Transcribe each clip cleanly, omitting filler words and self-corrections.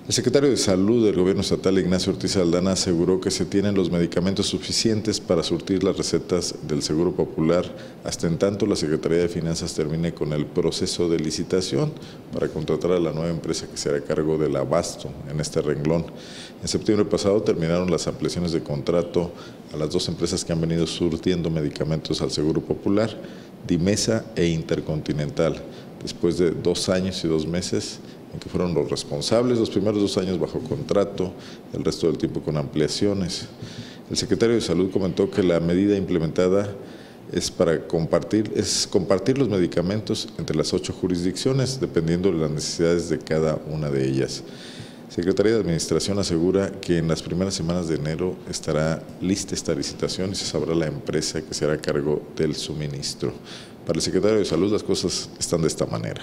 El secretario de Salud del Gobierno Estatal, Ignacio Ortiz Aldana, aseguró que se tienen los medicamentos suficientes para surtir las recetas del Seguro Popular, hasta en tanto la Secretaría de Finanzas termine con el proceso de licitación para contratar a la nueva empresa que se hará cargo del abasto en este renglón. En septiembre pasado terminaron las ampliaciones de contrato a las dos empresas que han venido surtiendo medicamentos al Seguro Popular, Dimesa e Intercontinental, después de 2 años y 2 meses en que fueron los responsables, los primeros 2 años bajo contrato, el resto del tiempo con ampliaciones. El secretario de Salud comentó que la medida implementada es compartir los medicamentos entre las 8 jurisdicciones, dependiendo de las necesidades de cada una de ellas. Secretaría de Administración asegura que en las primeras semanas de enero estará lista esta licitación y se sabrá la empresa que se hará cargo del suministro. Para el secretario de Salud las cosas están de esta manera.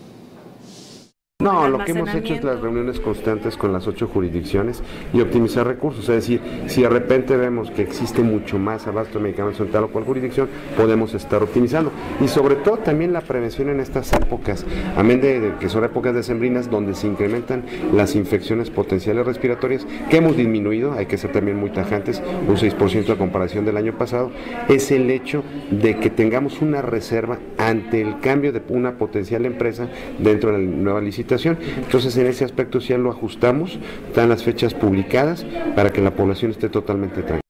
No, lo que hemos hecho es las reuniones constantes con las 8 jurisdicciones y optimizar recursos, es decir, si de repente vemos que existe mucho más abasto de medicamentos en tal o cual jurisdicción, podemos estar optimizando. Y sobre todo también la prevención en estas épocas, amén de que son épocas decembrinas donde se incrementan las infecciones potenciales respiratorias, que hemos disminuido, hay que ser también muy tajantes, un 6% a comparación del año pasado, es el hecho de que tengamos una reserva ante el cambio de una potencial empresa dentro de la nueva licitación. Entonces en ese aspecto ya lo ajustamos, están las fechas publicadas para que la población esté totalmente tranquila.